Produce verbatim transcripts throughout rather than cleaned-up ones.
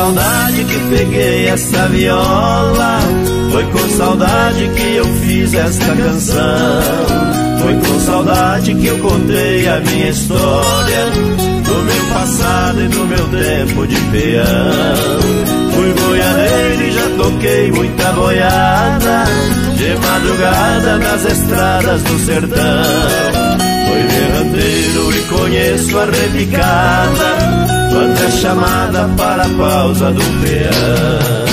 saudade que peguei essa viola, foi com saudade que eu fiz esta canção, foi com saudade que eu contei a minha história, do meu passado e do meu tempo de peão. Fui boiadeiro e já toquei muita boiada, de madrugada nas estradas do sertão. Fui berranteiro e conheço a repicada, quando é chamada para a pausa do peão.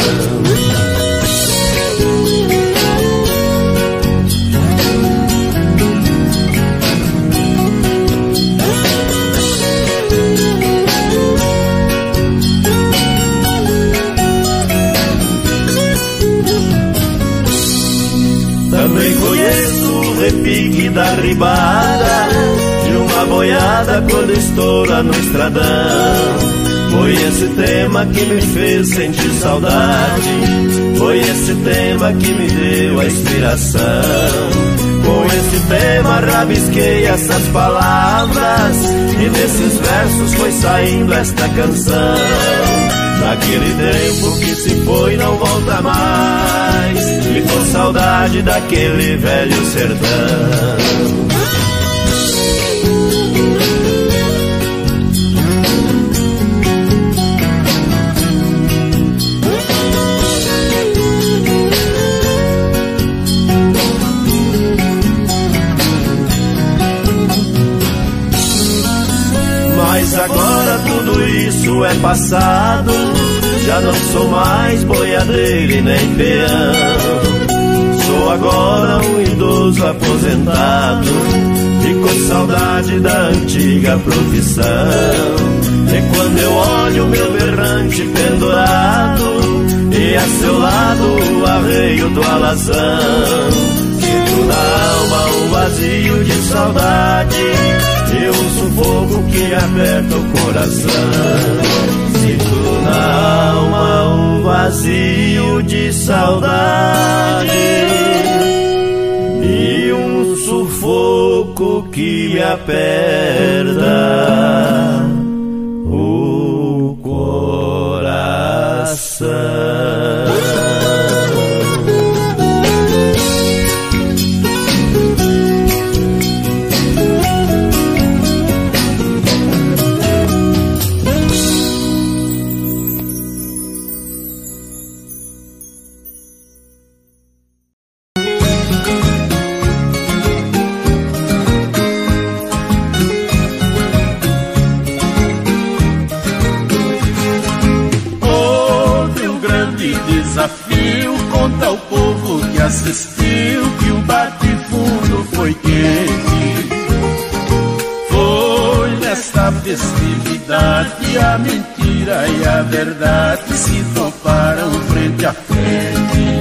Também conheço o repique da ribada, de uma boiada quando estoura no estradão. Foi esse tema que me fez sentir saudade, foi esse tema que me deu a inspiração. Com esse tema rabisquei essas palavras, e desses versos foi saindo esta canção. Naquele tempo que se foi não volta mais, ficou saudade daquele velho sertão. Mas agora tudo isso é passado, já não sou mais boiadeiro e nem peão. Sou agora um idoso aposentado, e com saudade da antiga profissão. E quando eu olho meu berrante pendurado, e a seu lado o arreio do alazão, sinto na alma um vazio de saudade e um sufoco que aperta o coração. Sinto na alma um vazio de saudade e um sufoco que aperta o coração. Assistiu que o bate-fundo foi quente. Foi nesta festividade a mentira e a verdade se toparam frente a frente.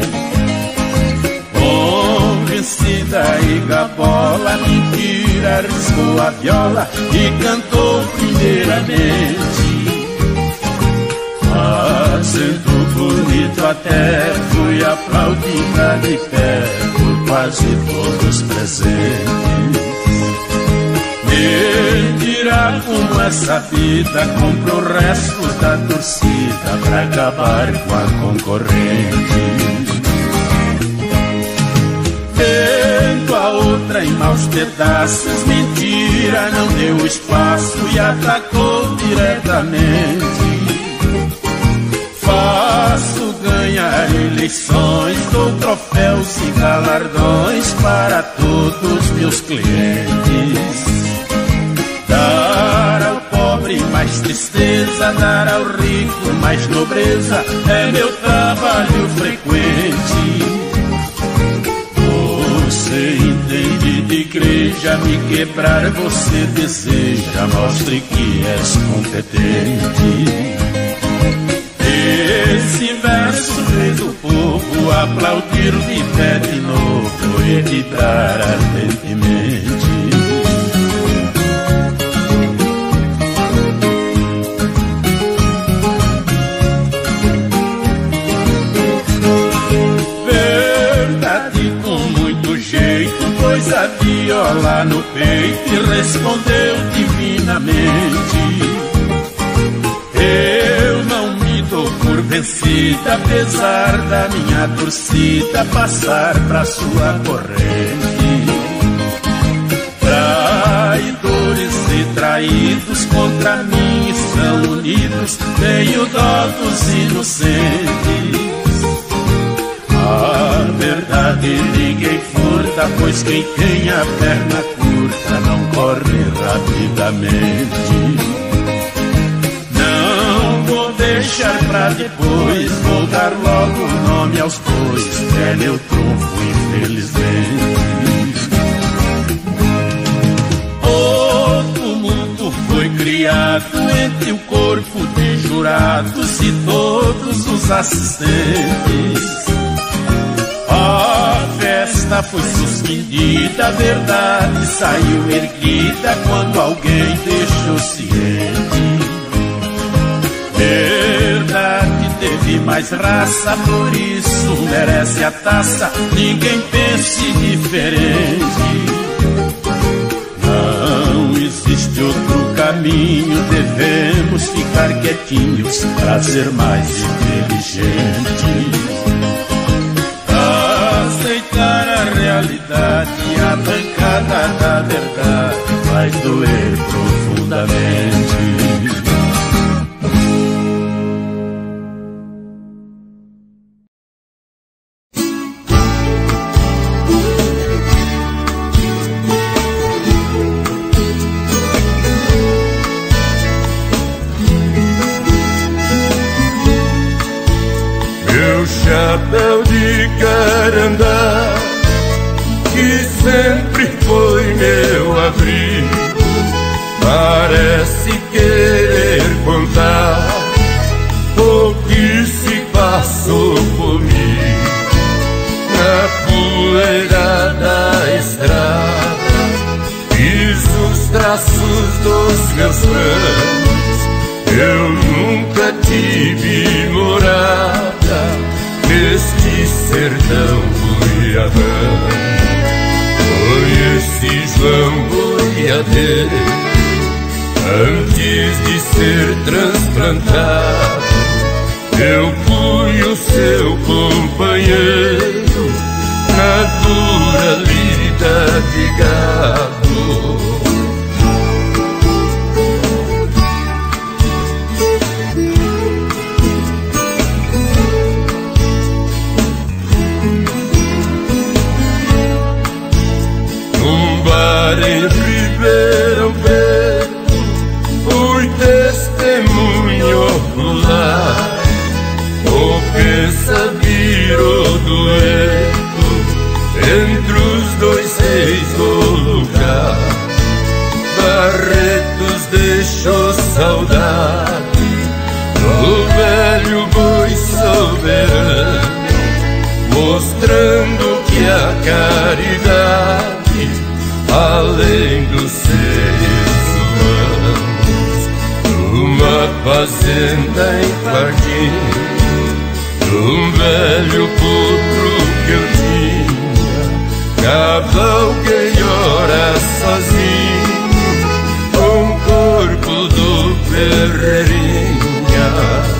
Convencida e gabola, a mentira arriscou a viola e cantou primeiramente. Fazendo bonito até fui aplaudida de pé por quase todos presentes. Mentira como essa vida compra o resto da torcida pra acabar com a concorrente. Tendo a outra em maus pedaços, mentira não deu espaço e atacou diretamente. Faço ganhar eleições, dou troféus e galardões para todos meus clientes. Dar ao pobre mais tristeza, dar ao rico mais nobreza, é meu trabalho frequente. Você entende de igreja, me quebrar você deseja, mostre que és competente. Esse verso fez o povo aplaudir de pé de novo e vibrar ardentemente. Verdade com muito jeito, pôs a viola no peito e respondeu divinamente. Eu não me dou conta vida, apesar da minha torcida passar pra sua corrente. Traidores e traídos contra mim estão unidos, tenho dó dos inocentes. A verdade ninguém furta, pois quem tem a perna curta não corre rapidamente. Não vou deixar pra depois, vou dar logo o nome aos bois, que é meu trunfo, infelizmente. O tumulto foi criado entre o corpo de jurados e todos os assistentes. A festa foi suspendida, a verdade saiu erguida quando alguém deixou ciente. Verdade teve mais raça, por isso merece a taça, ninguém pense diferente. Não existe outro caminho, devemos ficar quietinhos pra ser mais inteligentes. Aceitar a realidade, a bancada da verdade vai doer profundamente. Meu chapéu de carandá, que sempre foi meu abrigo, parece querer contar o que se passou comigo na poeira da estrada. Fiz os traços dos meus planos, eu nunca tive morada neste sertão goiabano. Conheci João boiadeiro antes de ser transplantado. Eu fui o seu companheiro na dura lida de gado. Em Ribeirão Preto fui testemunho ocular, o pensa virou dueto entre os dois reis do lugar. Barretos deixou saudade no velho boi soberano, mostrando que a caridade além dos seres humanos, numa fazenda em Pardinho, num velho potro que eu tinha, cavalguei horas sozinho com o corpo do Ferreirinha.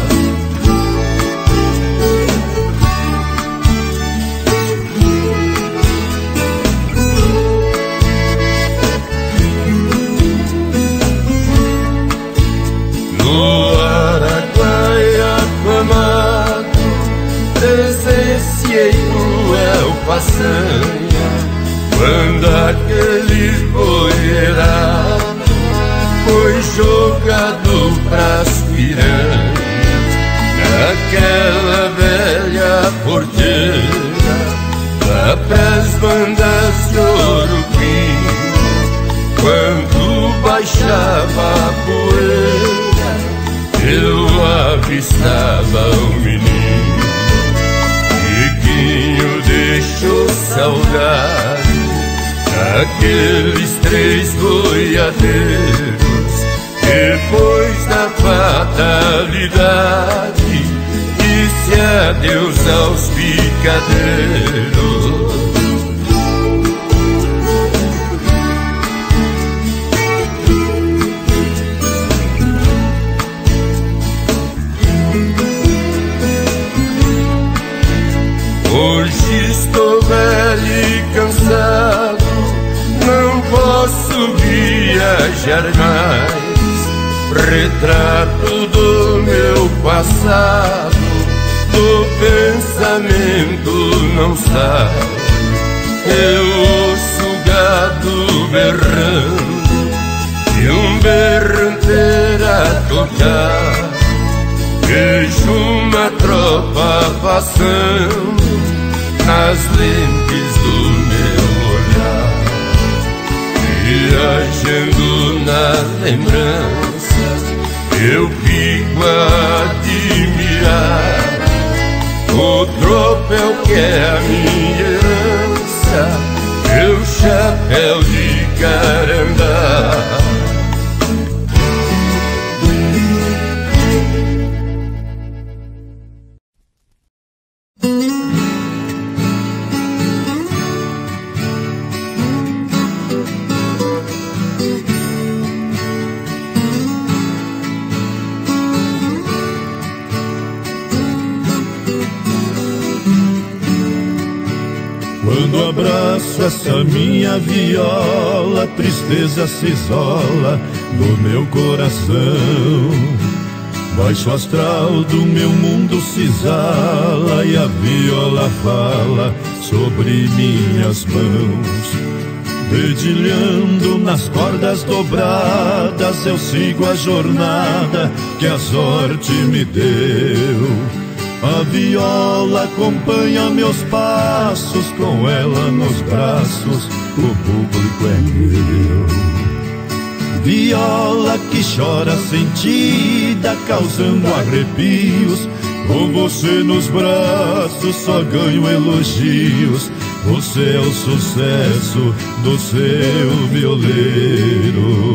Presenciei cruel façanha quando aquele boiarado foi jogado pras piranhas naquela velha porteira lá pras bandas de Orupim. Quando baixava a poeira eu avistava o menino. Chiquinho deixou saudade daqueles três boiadeiros, depois da fatalidade disse adeus aos picadeiros. jamais. Retrato do meu passado, do pensamento não sai. Eu ouço o gado berrando e um berranteiro a tocar. Vejo uma tropa passando nas lentes do meu olhar, viajando na lembrança. Eu fico a admirar o tropel que é a minha herança, meu chapéu de carandá. Quando abraço essa minha viola, tristeza se isola no meu coração. Baixo astral do meu mundo se exala e a viola fala sobre minhas mãos. Dedilhando nas cordas dobradas, eu sigo a jornada que a sorte me deu. A viola acompanha meus passos, com ela nos braços, o público é meu. Viola que chora sentida, causando arrepios, com você nos braços só ganho elogios. Você é o sucesso do seu violeiro.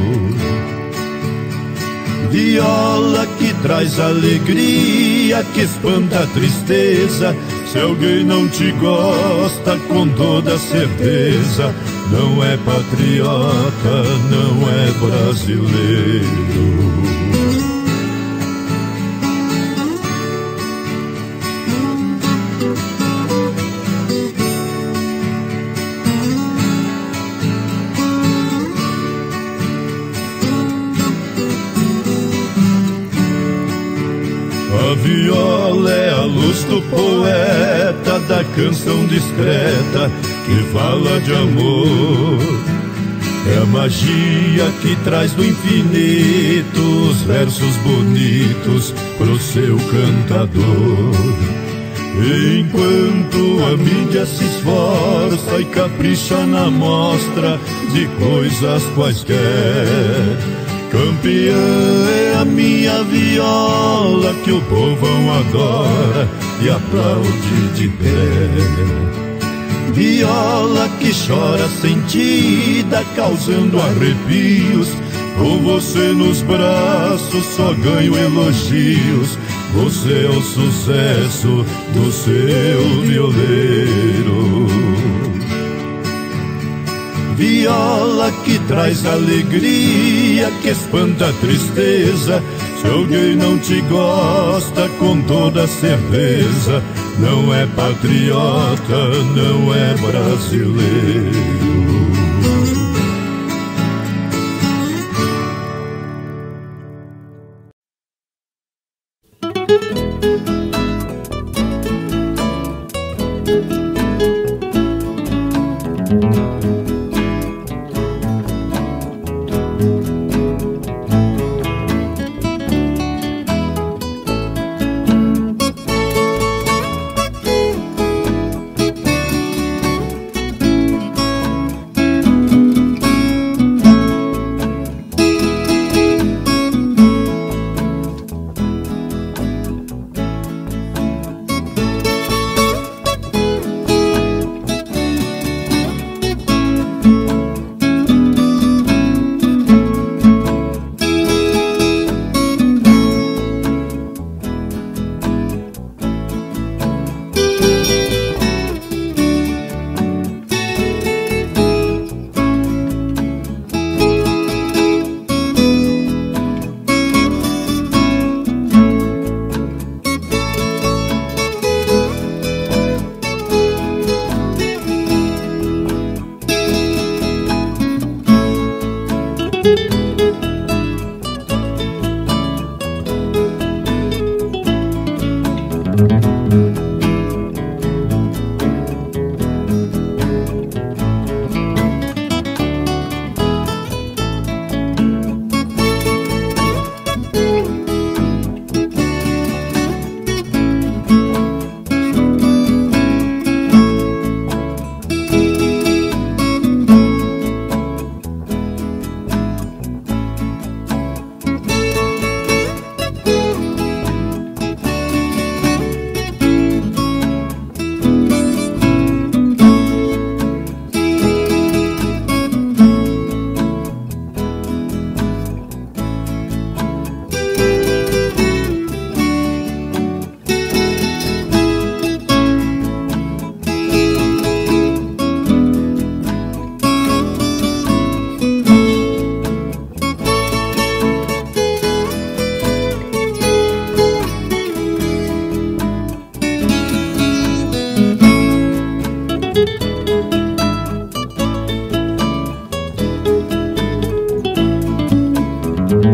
Viola que traz alegria, que espanta a tristeza. Se alguém não te gosta, com toda certeza, não é patriota, não é brasileiro. A viola é a luz do poeta, da canção discreta que fala de amor. É a magia que traz do infinito os versos bonitos pro seu cantador. Enquanto a mídia se esforça e capricha na mostra de coisas quaisquer, campeã é a minha viola que o povão adora e aplaude de pé. Viola que chora sentida, causando arrepios, com você nos braços só ganho elogios. Você é o sucesso do seu violeiro. Viola que traz alegria, que espanta a tristeza. Se alguém não te gosta, com toda certeza, não é patriota, não é brasileiro.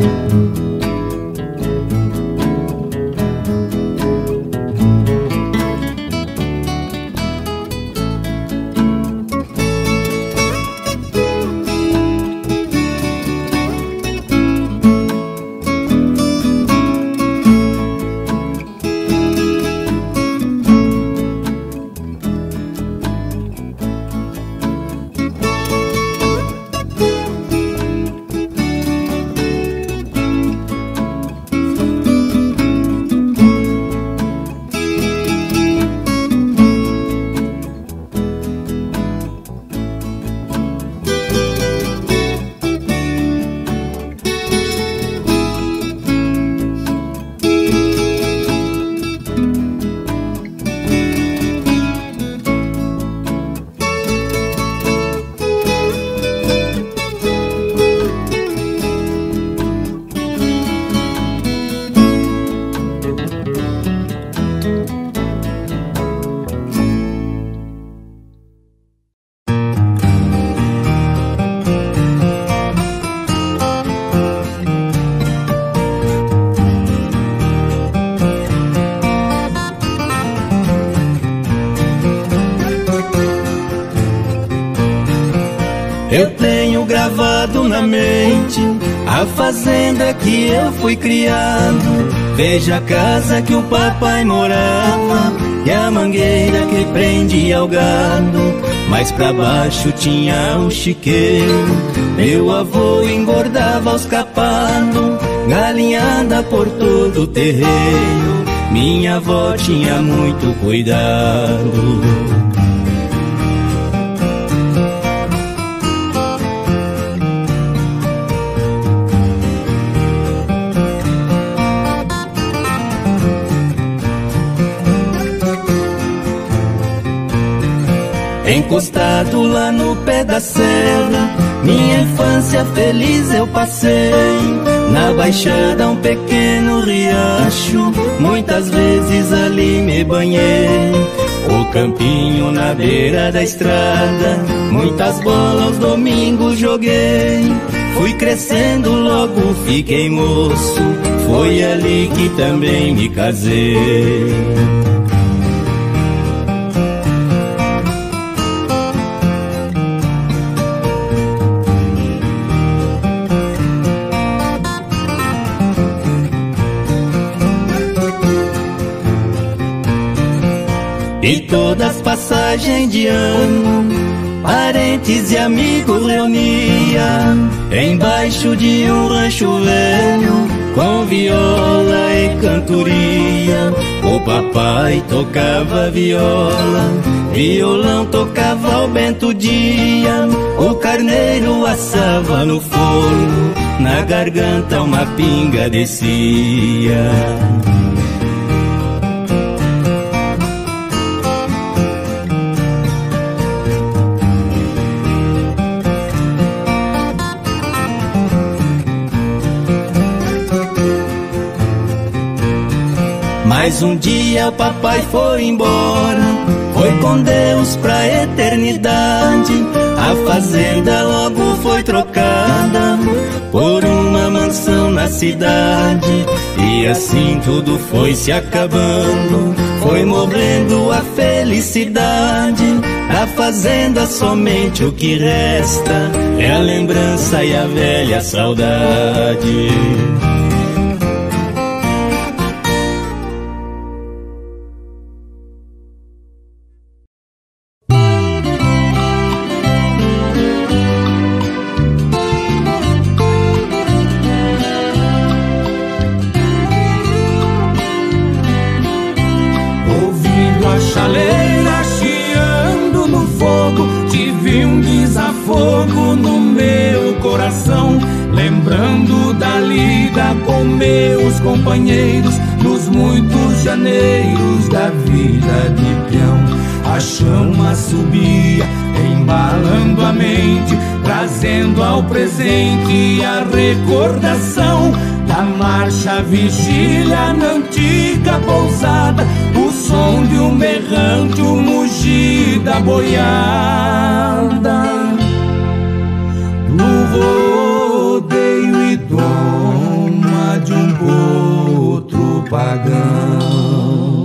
Eu tenho gravado na mente a fazenda que eu fui criado. Veja a casa que o papai morava e a mangueira que prendia o gado. Mais pra baixo tinha o chiqueiro, meu avô engordava os capados, galinhada por todo o terreiro, minha avó tinha muito cuidado. Encostado lá no pé da serra, minha infância feliz eu passei. Na baixada um pequeno riacho, muitas vezes ali me banhei. O campinho na beira da estrada, muitas bolas aos domingos joguei. Fui crescendo, logo fiquei moço, foi ali que também me casei. E todas passagens de ano, parentes e amigos reunia embaixo de um rancho velho, com viola e cantoria. O papai tocava viola, violão tocava o Bento Dia. O carneiro assava no forno, na garganta uma pinga descia. Mas um dia o papai foi embora, foi com Deus pra eternidade. A fazenda logo foi trocada por uma mansão na cidade. E assim tudo foi se acabando, foi morrendo a felicidade. Da fazenda somente o que resta é a lembrança e a velha saudade. Lembrando da lida com meus companheiros nos muitos janeiros da vida de peão. A chama subia, embalando a mente, trazendo ao presente a recordação da marcha vigília na antiga pousada, o som de um berrante, o mugir da boiada, do rodeio e dom. pagão.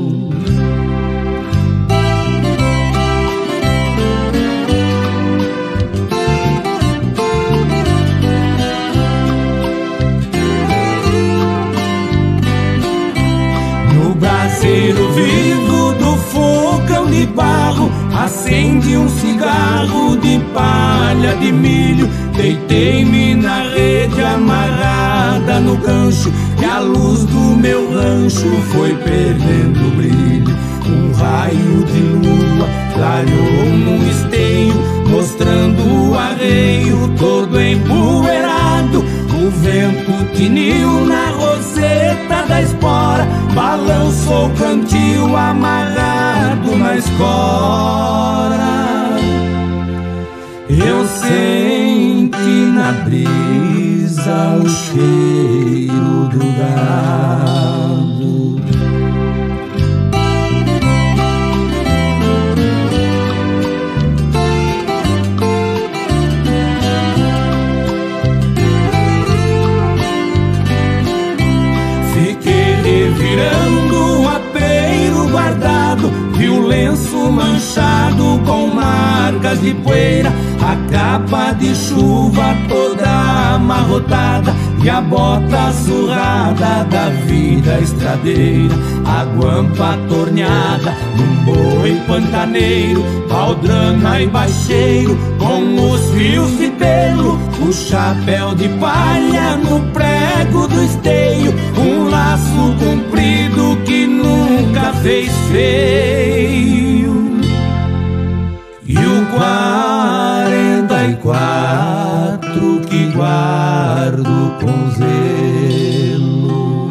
No braseiro vivo do fogão de barro, acende um cigarro de palha de milho. Deitei-me na rede amarrada no gancho, e a luz do meu rancho foi perdendo o brilho. Um raio de lua clareou num esteio, mostrando o arreio todo empoeirado. O vento tiniu na roseta da espora, balançou o cantil amarrado na escora. Eu senti na brisa o cheiro do gado. Fiquei revirando o apeiro guardado, vi o lenço manchado com marcas de poeira, a capa de chuva toda amarrotada e a bota surrada da vida estradeira. A guampa torneada num boi pantaneiro, baldrana e baixeiro com os fios de pelo, o chapéu de palha no prego do esteio, um laço comprido que nunca fez feio. E o quarenta e quatro que guardo com zelo.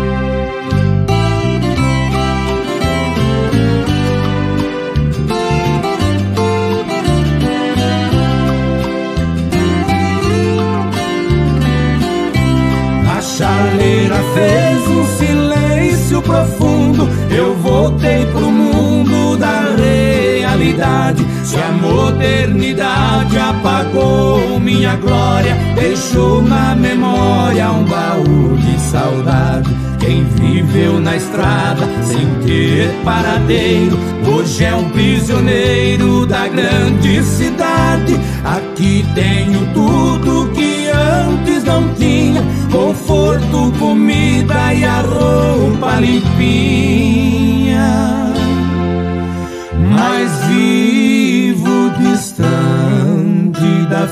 A chaleira fez um silêncio profundo, eu voltei pro mundo da realidade. Se a modernidade apagou minha glória, deixou na memória um baú de saudade. Quem viveu na estrada sem ter paradeiro, hoje é um prisioneiro da grande cidade. Aqui tenho tudo que antes não tinha, conforto, comida e a roupa limpinha. Mas vivo distante da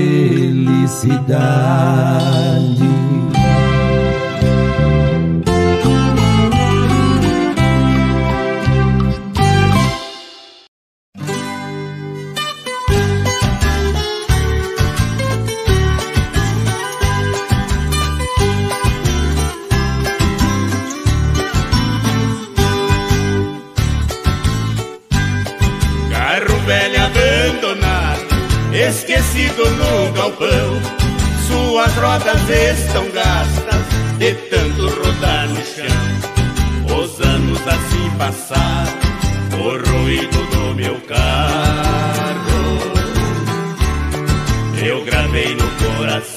felicidade. Esquecido no galpão, suas rodas estão gastas de tanto rodar no chão. Os anos assim passaram, o ruído do meu carro eu gravei no coração.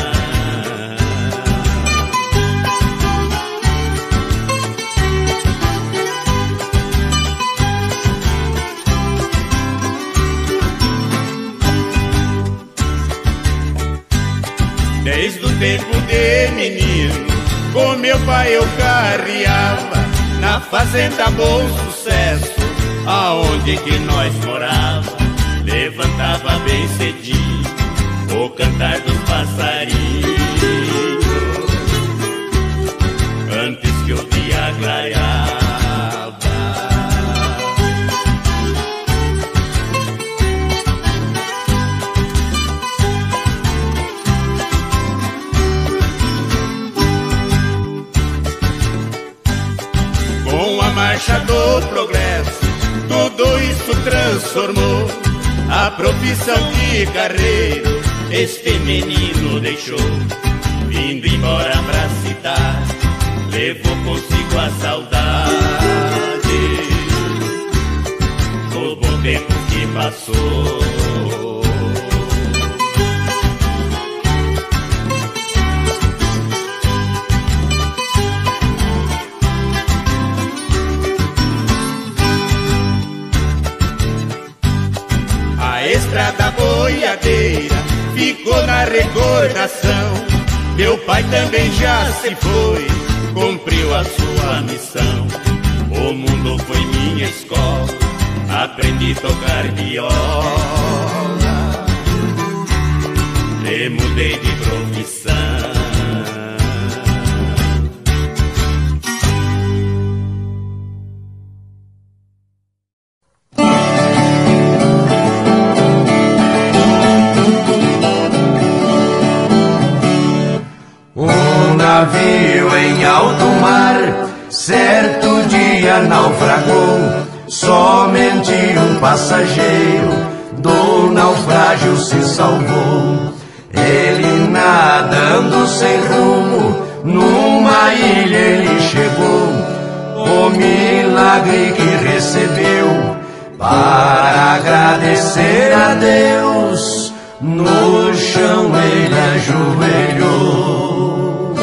Desde o tempo de menino, com meu pai eu carreava na fazenda Bom Sucesso, aonde que nós morava. Levantava bem cedinho o cantar dos passarinhos, antes que o dia clareava. Marcha do progresso, tudo isso transformou a profissão de carreiro. Este menino deixou, vindo embora pra cidade, levou consigo a saudade do bom tempo que passou. boiadeira ficou na recordação. Meu pai também já se foi, cumpriu a sua missão. O mundo foi minha escola, aprendi a tocar viola. E mudei de profissão. Um navio em alto mar certo dia naufragou. Somente um passageiro do naufrágio se salvou. Ele nadando sem rumo, numa ilha ele chegou. O milagre que recebeu, para agradecer a Deus, no chão ele ajoelhou.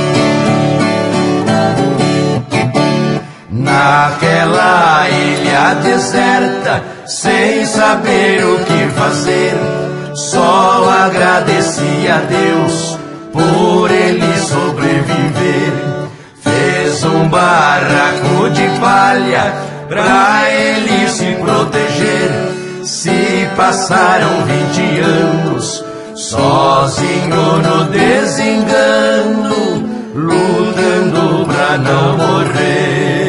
Naquela ilha deserta, sem saber o que fazer, só agradecia a Deus por ele sobreviver. Fez um barraco de palha pra ele se proteger. Se passaram vinte anos sozinho no desengano, lutando pra não morrer.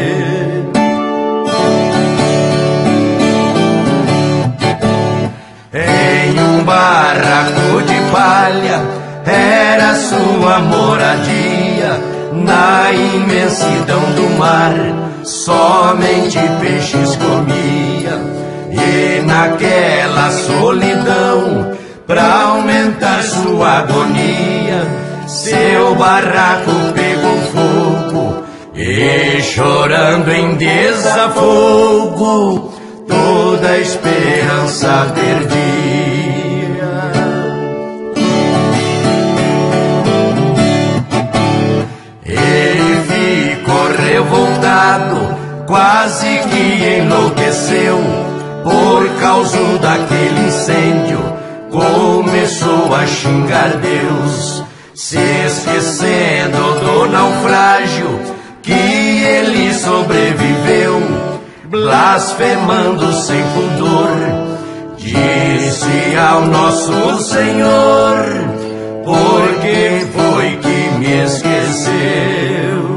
Em um barraco de palha era sua moradia. Na imensidão do mar somente peixes comia. E naquela solidão, pra aumentar sua agonia, seu barraco pegou fogo e, chorando em desafogo, toda a esperança perdia. Ele ficou revoltado, quase que enlouqueceu. Por causa daquele incêndio, começou a xingar Deus, se esquecendo do naufrágio que ele sobreviveu. Blasfemando sem pudor, disse ao nosso Senhor: por que foi que me esqueceu?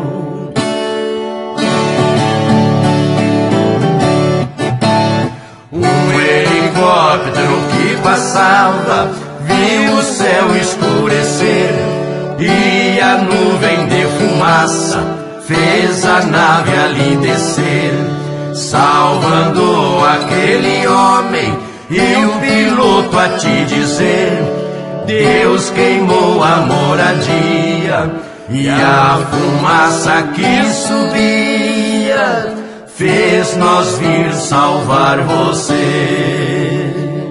Um helicóptero que passava viu o céu escurecer, e a nuvem de fumaça fez a nave ali descer, salvando aquele homem e o piloto a te dizer: Deus queimou a moradia, e a fumaça que subia fez nós vir salvar você.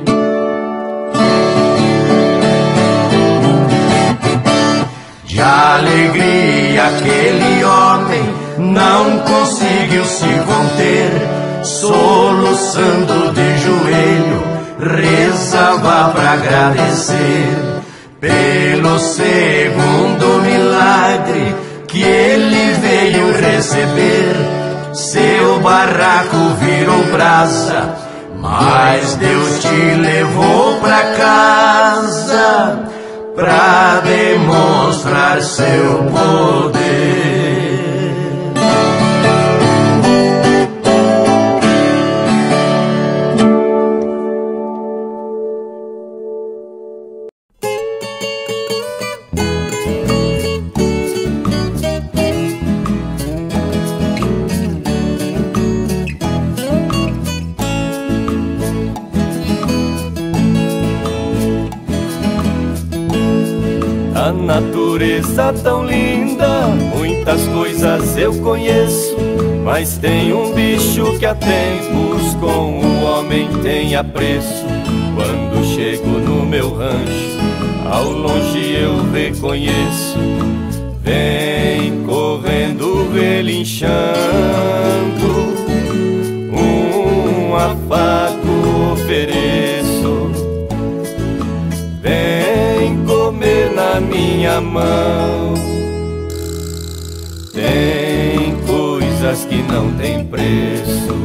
De alegria aquele homem não conseguiu se conter, soluçando de joelho, rezava pra agradecer pelo segundo milagre que ele veio receber. Seu barraco virou brasa, mas Deus te levou pra casa pra demonstrar seu poder. A natureza tão linda, muitas coisas eu conheço, mas tem um bicho que há tempos com o homem tem apreço. Quando chego no meu rancho, ao longe eu reconheço, vem correndo relinchando, um afago ofereço. na minha mão. Tem coisas que não tem preço.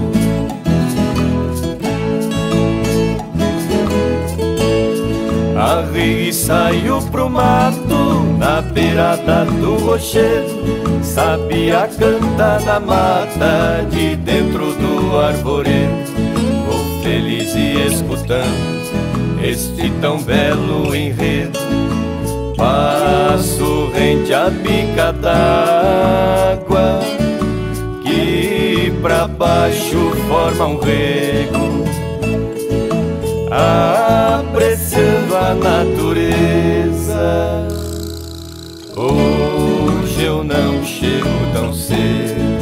Arrei e saio pro mato, na beirada do rochedo. Sabia cantar na mata, de dentro do arvoredo. Vou feliz e escutando este tão belo enredo. Passo rente a bica d'água, que pra baixo forma um rego, apreciando a natureza. Hoje eu não chego tão cedo.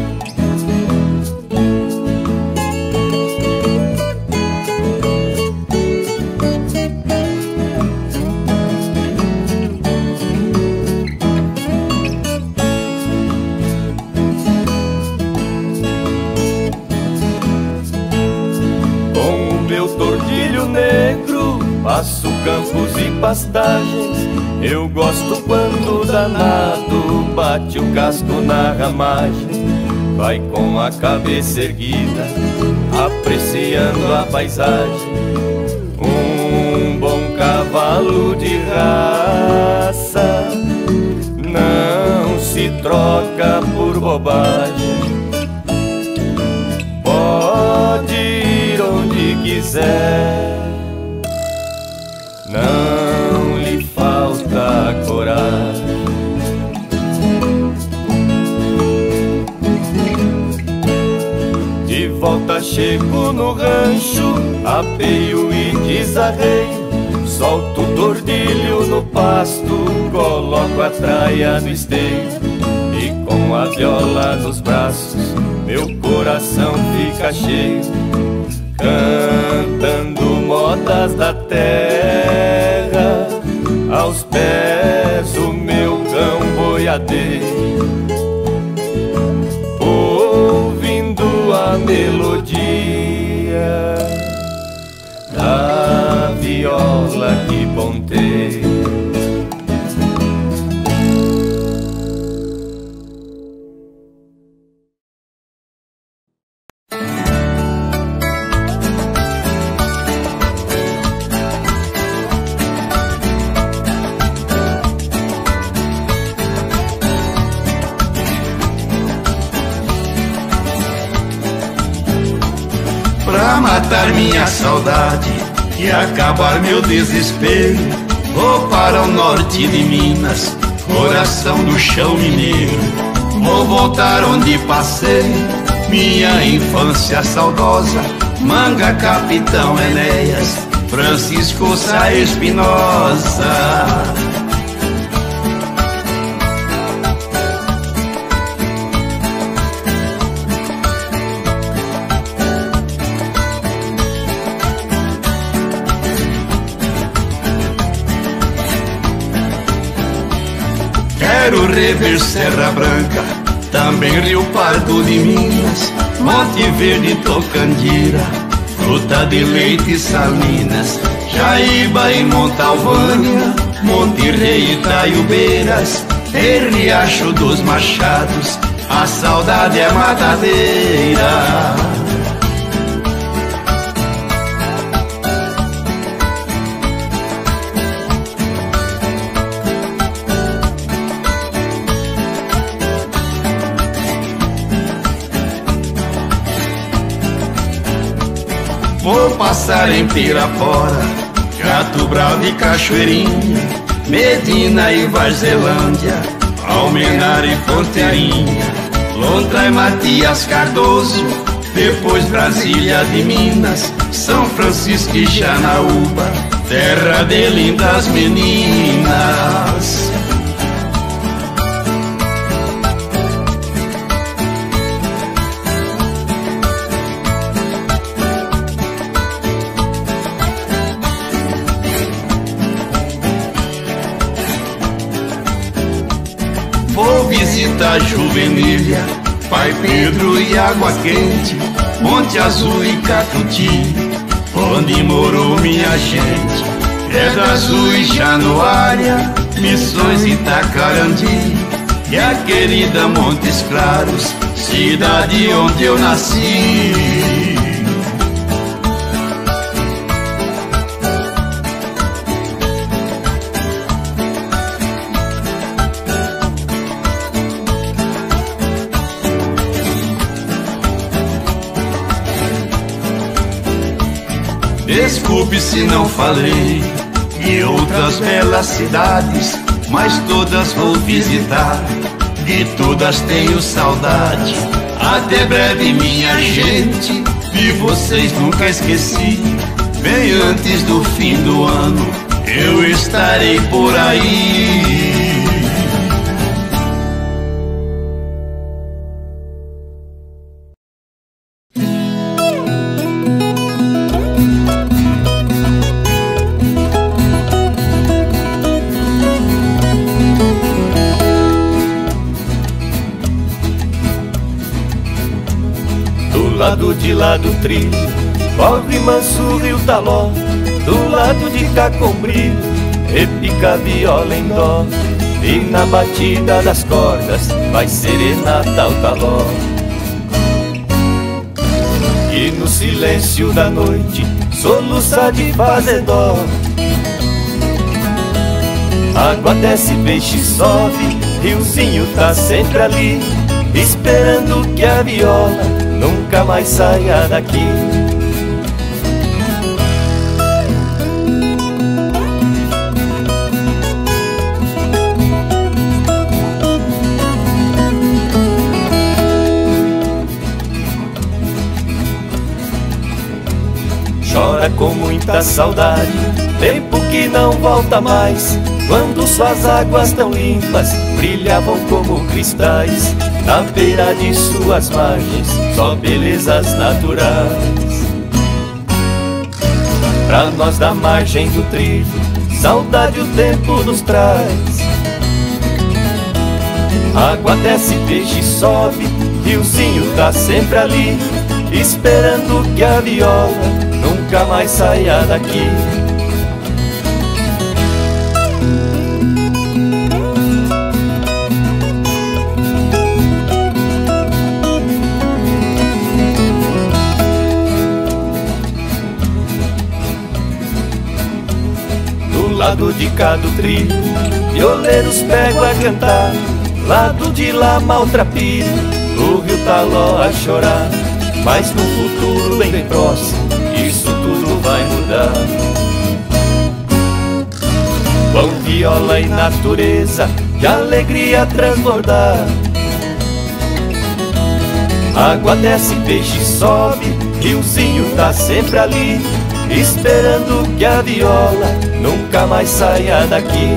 Passo campos e pastagens, eu gosto quando o danado bate o casco na ramagem. Vai com a cabeça erguida, apreciando a paisagem. Um bom cavalo de raça não se troca por bobagem. Pode ir onde quiser, não lhe falta coragem. De volta chego no rancho, apeio e desarreio. Solto o tordilho no pasto, coloco a traia no esteio. E com a viola nos braços, meu coração fica cheio. Cantando modas da terra, aos pés o meu cão boiadeiro, ouvindo a melodia da viola que ponteia. Matar minha saudade e acabar meu desespero, vou para o norte de Minas, coração do chão mineiro. Vou voltar onde passei minha infância saudosa, Manga, Capitão Enéas, Francisco Sá Espinosa. Quero rever Serra Branca, também Rio Pardo de Minas, Monte Verde, Tocandira, Fruta de Leite e Salinas, Jaíba e Montalvânia, Monte Rei e Itaiubeiras, e Riacho dos Machados, a saudade é matadeira. Vou passar em Pirapora, Gato Bravo e Cachoeirinha, Medina e Varzelândia, Almenar e Ponteirinha, Lontra e Matias Cardoso, depois Brasília de Minas, São Francisco e Janaúba, terra de lindas meninas. Vou visitar Juvenília, Pai Pedro e Água Quente, Monte Azul e Catuti, onde morou minha gente. Pedra Azul e Januária, Missões Itacarandi e a querida Montes Claros, cidade onde eu nasci. Desculpe se não falei de outras belas cidades, mas todas vou visitar, de todas tenho saudade. Até breve, minha gente, e vocês nunca esqueci. Bem antes do fim do ano, eu estarei por aí. Do lado de lá do trilho corre manso o rio Taló, do lado de cá com brilho repica a viola em dó, e na batida das cordas vai serenata o Taló. E no silêncio da noite soluça de fazer dó. Água desce, peixe sobe, riozinho tá sempre ali, esperando que a viola nunca mais saia daqui. Chora com muita saudade, tempo que não volta mais, quando suas águas tão limpas brilhavam como cristais. Na beira de suas margens, só belezas naturais. Pra nós da margem do trilho, saudade o tempo nos traz. Água desce, peixe sobe, riozinho tá sempre ali, esperando que a viola nunca mais saia daqui. Lado de cá do trilho, violeiros pegam a cantar, lado de lá maltrapilho, o rio Taló a chorar. Mas no futuro bem, bem próximo, isso tudo vai mudar. Com viola e natureza, de alegria transbordar. Água desce, peixe sobe, riozinho tá sempre ali, esperando que a viola nunca mais saia daqui.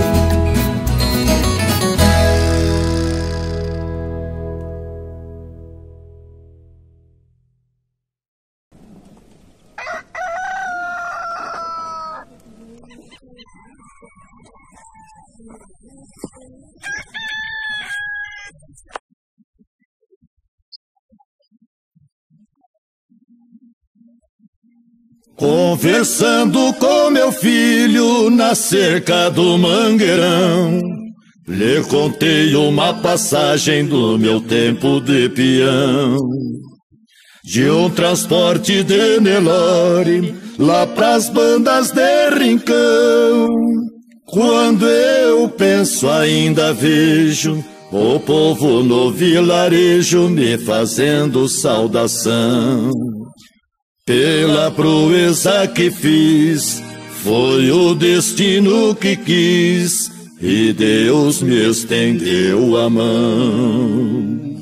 Conversando com meu filho na cerca do mangueirão, lhe contei uma passagem do meu tempo de peão, de um transporte de Nelore lá pras bandas de rincão. Quando eu penso ainda vejo o povo no vilarejo me fazendo saudação. Pela proeza que fiz, foi o destino que quis, e Deus me estendeu a mão.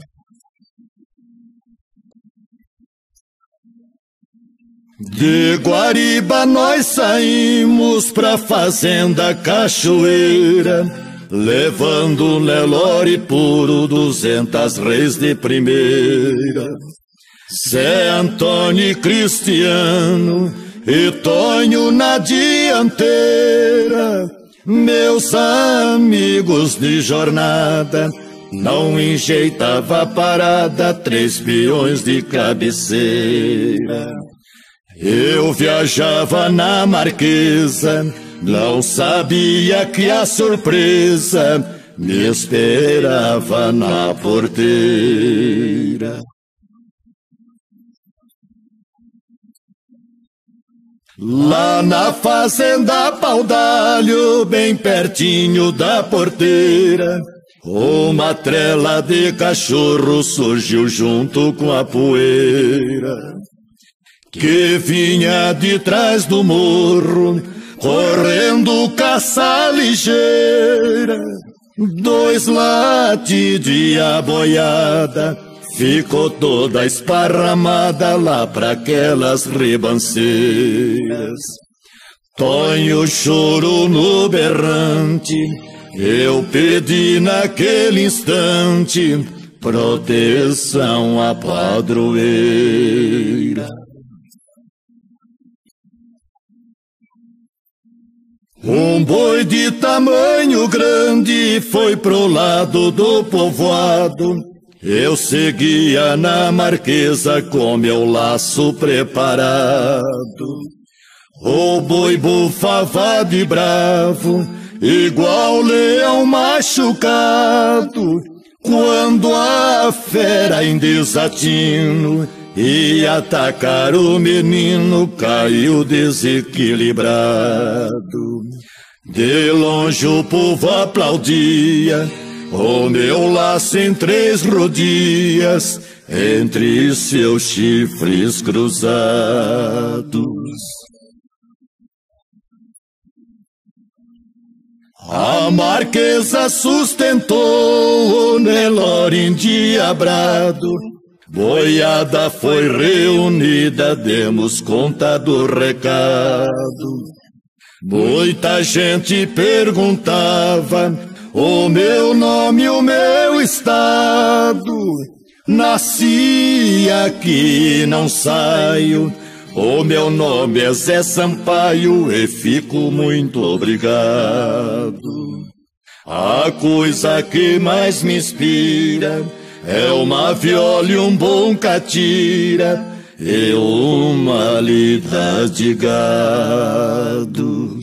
De Guariba nós saímos pra fazenda Cachoeira, levando Nelore puro, duzentas reis de primeira. Zé Antônio e Cristiano e Tonho na dianteira, meus amigos de jornada, não enjeitava parada, três peões de cabeceira. Eu viajava na Marquesa, não sabia que a surpresa me esperava na porteira. Lá na fazenda Paudalho, bem pertinho da porteira, uma trela de cachorro surgiu junto com a poeira, que vinha de trás do morro, correndo caça ligeira. Dois latidos e a boiada ficou toda esparramada lá pra aquelas ribanceiras. Tonho chorou no berrante, eu pedi naquele instante proteção à padroeira. Um boi de tamanho grande foi pro lado do povoado, eu seguia na marquesa com meu laço preparado. O boi bufava de bravo, igual leão machucado, quando a fera em desatino ia atacar o menino, caiu desequilibrado. De longe o povo aplaudia o meu laço em três rodilhas, entre seus chifres cruzados. A marquesa sustentou o Nelore endiabrado, boiada foi reunida, demos conta do recado. Muita gente perguntava o meu nome, o meu estado. Nasci aqui, não saio, o meu nome é Zé Sampaio e fico muito obrigado. A coisa que mais me inspira é uma viola e um bom catira e uma lida de gado.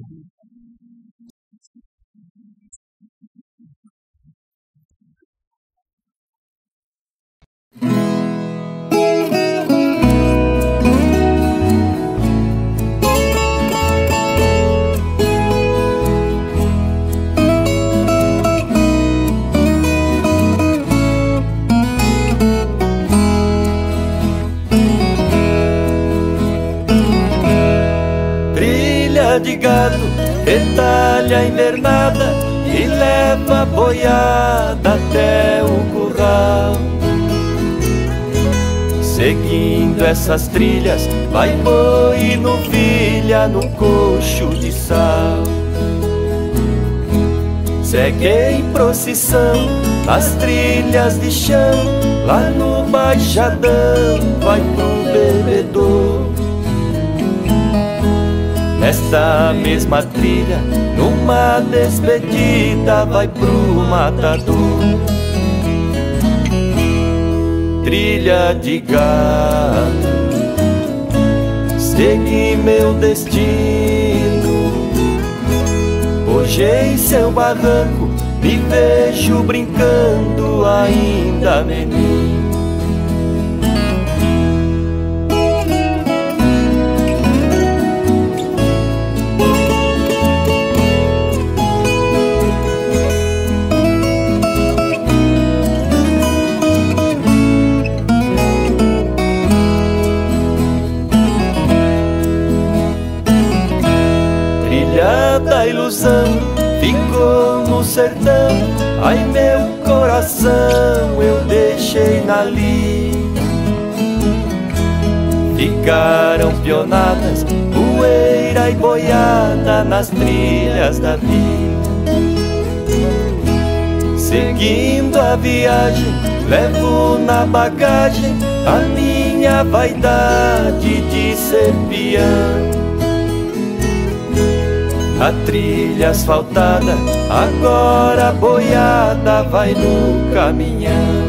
De gado, retalha invernada e leva a boiada até o curral. Seguindo essas trilhas, vai boi no novilha no coxo de sal. Segue em procissão as trilhas de chão, lá no baixadão vai pro bebedor. Nesta mesma trilha, numa despedida, vai pro matador. Trilha de gado, segui meu destino. Hoje em seu barranco, me vejo brincando ainda menino. Da ilusão ficou no sertão, ai meu coração eu deixei na lida. Ficaram pionadas, poeira e boiada nas trilhas da vida. Seguindo a viagem, levo na bagagem a minha vaidade de ser peão. A trilha asfaltada, agora a boiada vai no caminhão.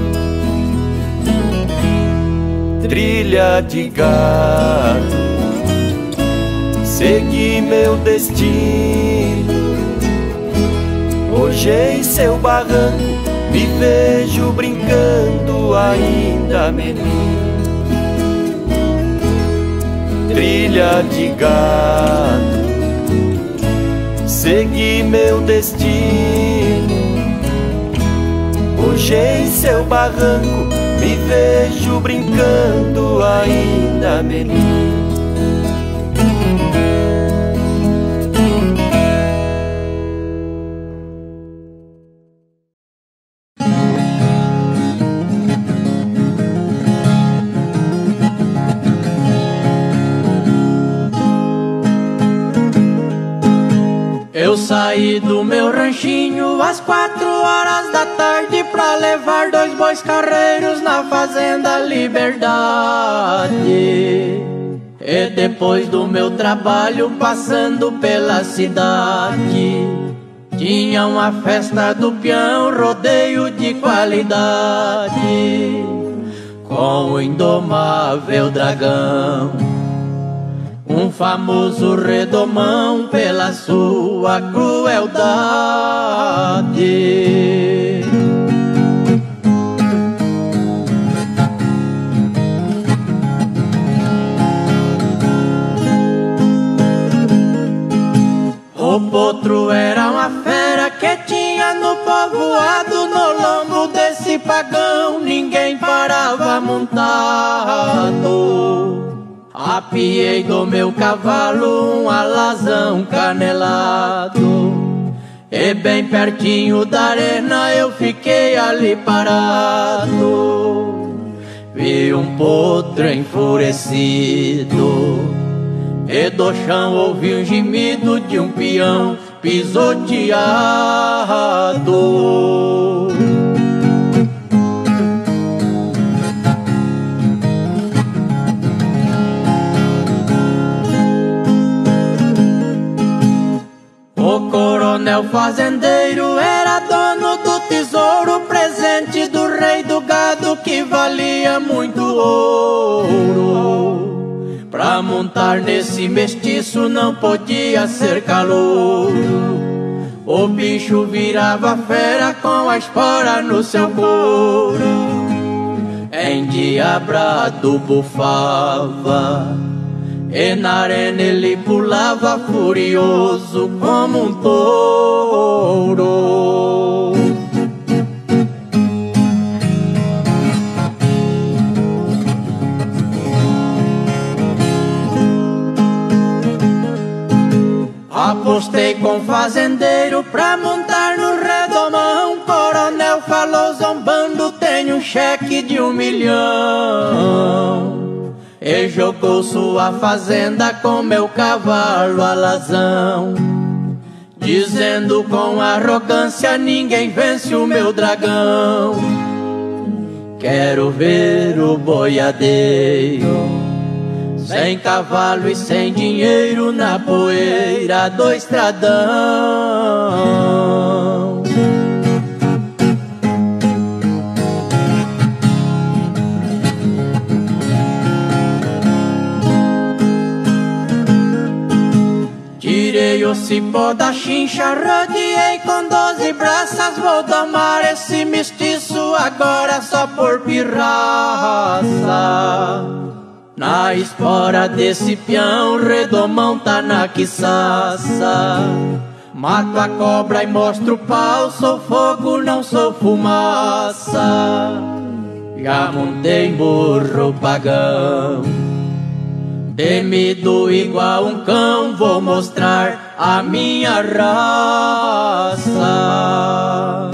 Trilha de gado, segui meu destino. Hoje em seu barranco me vejo brincando ainda menino. Trilha de gado, segui meu destino. Hoje em seu barranco me vejo brincando ainda menino. Eu saí do meu ranchinho às quatro horas da tarde pra levar dois bois carreiros na fazenda Liberdade. E depois do meu trabalho passando pela cidade, tinha uma festa do peão, rodeio de qualidade, com o indomável dragão, um famoso redomão pela sua crueldade. O potro era uma fera que tinha no povoado. No lombo desse pagão ninguém parava montado. Apiei do meu cavalo um alazão canelado, e bem pertinho da arena eu fiquei ali parado. Vi um potro enfurecido, e do chão ouvi um gemido de um peão pisoteado. O coronel fazendeiro era dono do tesouro, presente do rei do gado que valia muito ouro. Pra montar nesse mestiço não podia ser calouro. O bicho virava fera com a espora no seu couro. Endiabrado bufava, e na arena ele pulava furioso como um touro. Apostei com o fazendeiro pra montar no redomão. Coronel falou zombando: tenho um cheque de um milhão. E jogou sua fazenda com meu cavalo alazão, dizendo com arrogância: ninguém vence o meu dragão. Quero ver o boiadeiro, sem cavalo e sem dinheiro, na poeira do estradão. Tirei o cipó da chincha, rodeei com doze braças. Vou domar esse mestiço agora só por pirraça. Na espora desse peão, redomão tá na quiçaça. Mato a cobra e mostro o pau, sou fogo, não sou fumaça. Já montei burro pagão, temido igual um cão, vou mostrar a minha raça.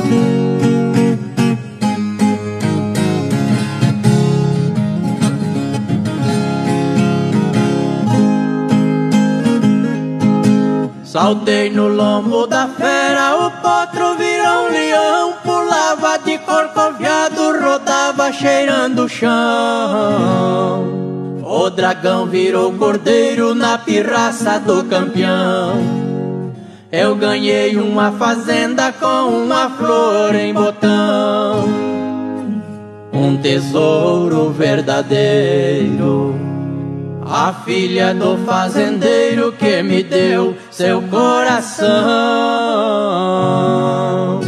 Saltei no lombo da fera, o potro virou um leão. Pulava de corcoviado, rodava cheirando o chão. O dragão virou cordeiro na pirraça do campeão. Eu ganhei uma fazenda com uma flor em botão, um tesouro verdadeiro. a filha do fazendeiro que me deu seu coração.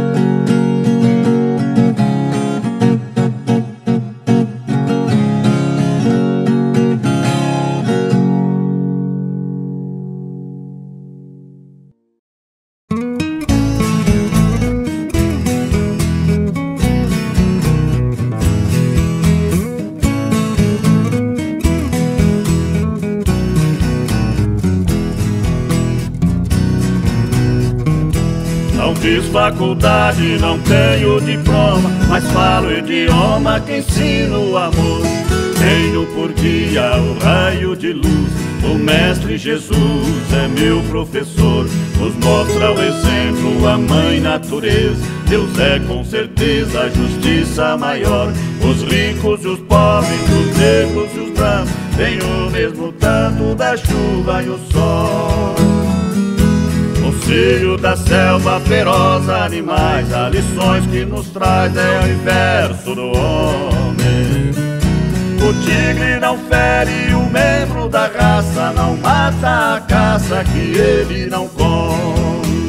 Fiz faculdade, não tenho diploma, mas falo idioma que ensina o amor. Tenho por guia o raio de luz, o Mestre Jesus é meu professor. Nos mostra o exemplo, a mãe natureza. Deus é com certeza a justiça maior. Os ricos e os pobres, os negros e os brancos têm o mesmo tanto da chuva e o sol. No seio da selva feroz, animais, há lições que nos traz, é o inverso do homem. O tigre não fere o membro da raça, não mata a caça que ele não come.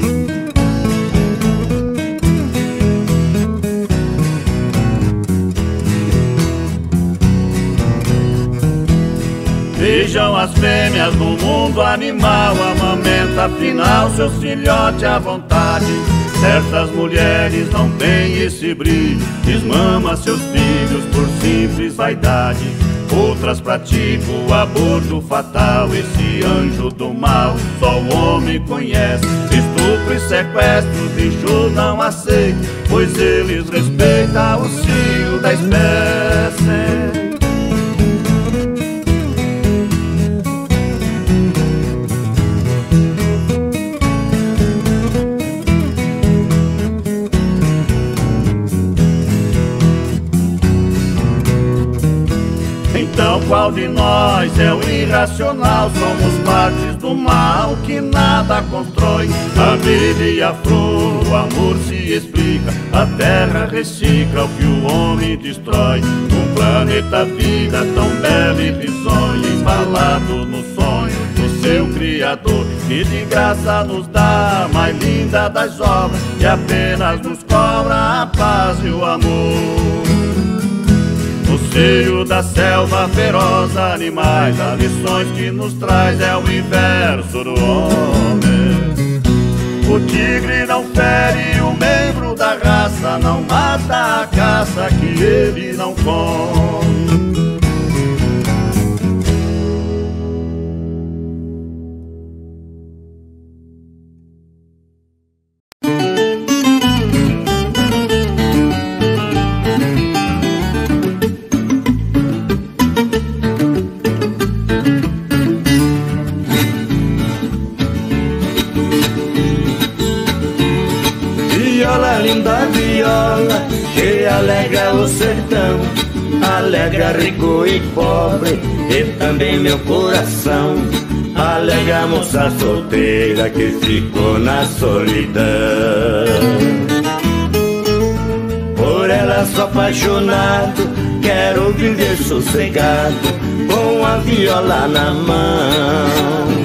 Vejam as fêmeas no mundo animal, amamenta afinal seus filhotes à vontade. Certas mulheres não têm esse brilho, desmama seus filhos por simples vaidade. Outras praticam o aborto fatal, esse anjo do mal só o homem conhece. Estupro e sequestro, bicho não aceita, pois eles respeitam o cio da espécie. Então qual de nós é o irracional? Somos partes do mal que nada constrói. A vida e a flor, o amor se explica, a terra recicla o que o homem destrói. Um planeta vida tão belo e risonho, embalado no sonho do seu Criador, que de graça nos dá a mais linda das obras, e apenas nos cobra a paz e o amor. No seio da selva feroz, animais, as lições que nos traz, é o inverso do homem. O tigre não fere o membro da raça, não mata a caça que ele não come. Linda viola que alegra o sertão, alegra rico e pobre e também meu coração. Alegra a moça solteira que ficou na solidão. Por ela sou apaixonado, quero viver sossegado com a viola na mão.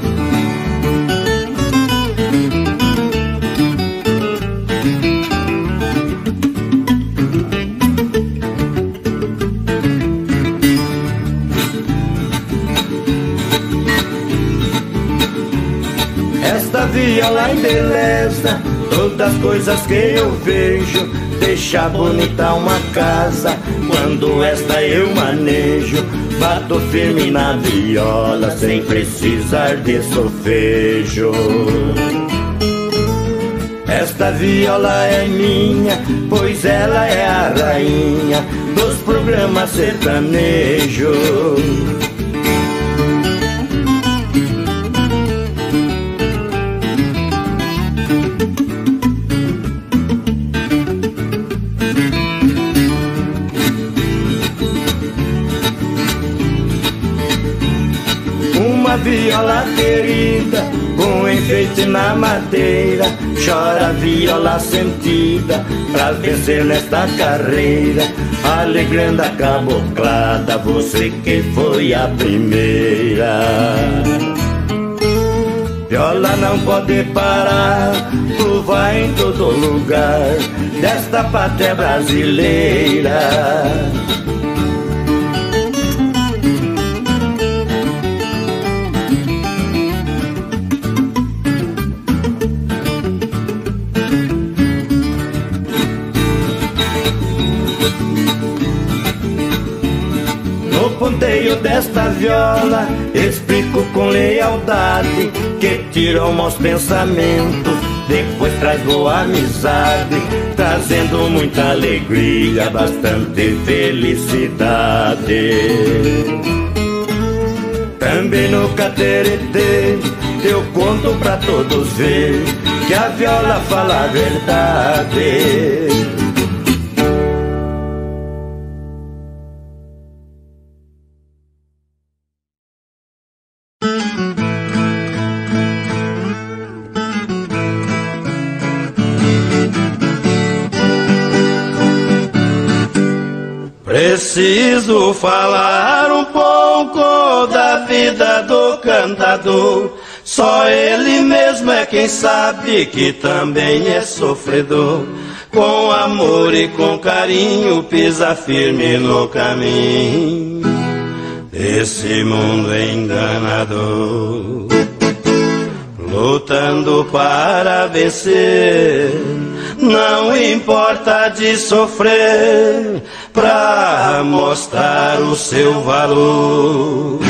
Esta viola embeleza todas as coisas que eu vejo, deixa bonita uma casa quando esta eu manejo. Bato firme na viola sem precisar de solfejo. Esta viola é minha, pois ela é a rainha dos programas sertanejos. Uma viola querida com enfeite na madeira, chora a viola sentida pra vencer nesta carreira, alegrando a caboclada, você que foi a primeira. Viola não pode parar, tu vai em todo lugar desta pátria brasileira. No ponteio desta viola, explico com lealdade que tirou maus pensamentos, depois traz boa amizade, trazendo muita alegria, bastante felicidade. Também no cateretê eu conto pra todos ver que a viola fala a verdade. Preciso falar um pouco da vida do cantador. Só ele mesmo é quem sabe que também é sofredor. Com amor e com carinho pisa firme no caminho desse mundo enganador, lutando para vencer. Não importa de sofrer pra mostrar o seu valor.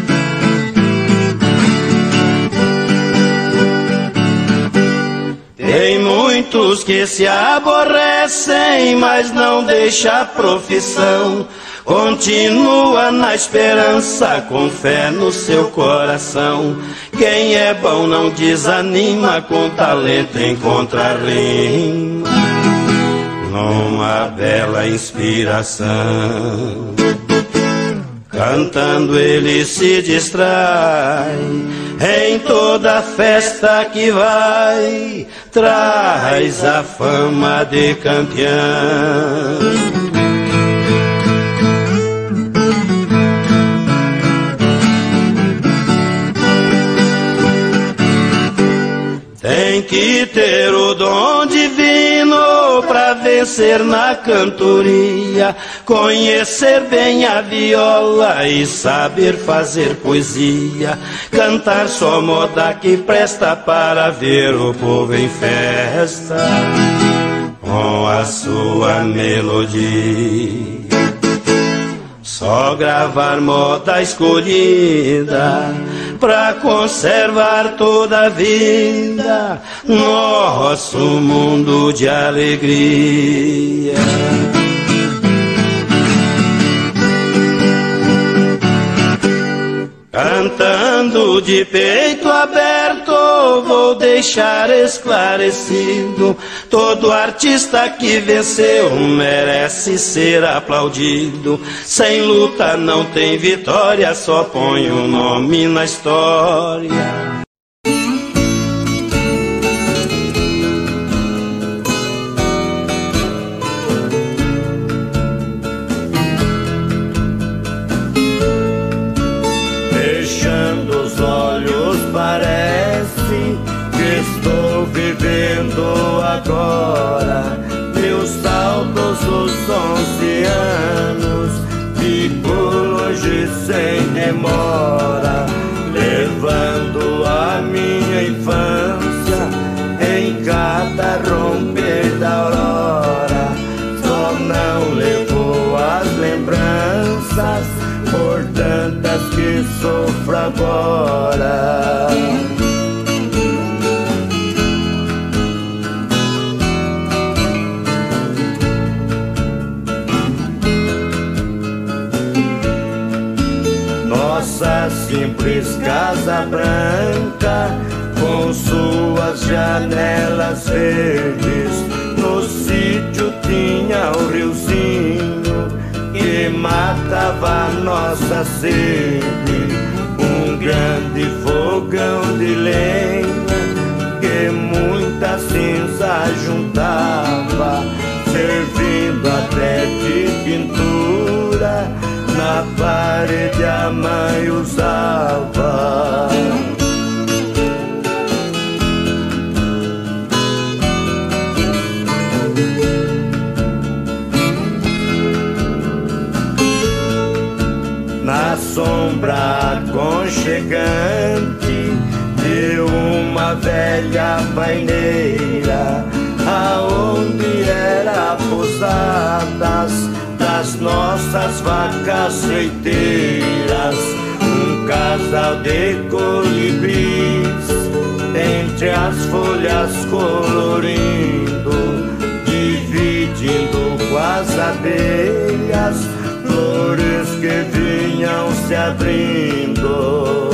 Tem muitos que se aborrecem, mas não deixa a profissão. Continua na esperança, com fé no seu coração. Quem é bom não desanima, com talento encontra rima numa bela inspiração. Cantando ele se distrai, em toda festa que vai, traz a fama de campeão. Tem que ter o dom divino pra vencer na cantoria, conhecer bem a viola e saber fazer poesia, cantar só moda que presta para ver o povo em festa com a sua melodia. Só gravar moda escolhida pra conservar toda a vida nosso mundo de alegria. Cantando de peito aberto, vou deixar esclarecido: todo artista que venceu merece ser aplaudido. Sem luta não tem vitória, só põe o nome na história. Parece que estou vivendo agora meus saudosos onze anos. Fico longe sem demora, levando a minha infância em cada romper da aurora. Só não levou as lembranças por tantas que sofro agora. Nossa simples casa branca, com suas janelas verdes, no sítio tinha o riozinho que matava nossa sede. Um grande fogão de lenha ajuntava, servindo até de pintura, na parede a mãe usava. Na sombra aconchegante de uma velha paineira, aonde era pousadas das nossas vacas leiteiras, um casal de colibris entre as folhas colorindo, dividindo com as abelhas flores que vinham se abrindo.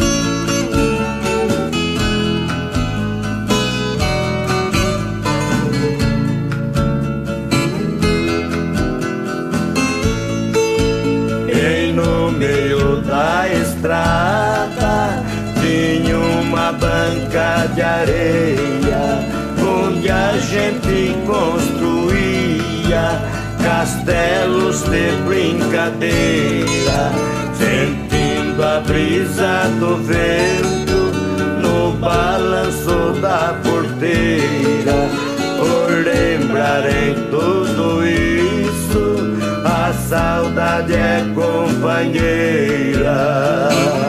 E no meio da estrada tinha uma banca de areia, onde a gente construía castelos de brincadeira, sentindo a brisa do vento no balanço da porteira. Por lembrar em tudo isso, a saudade é companheira.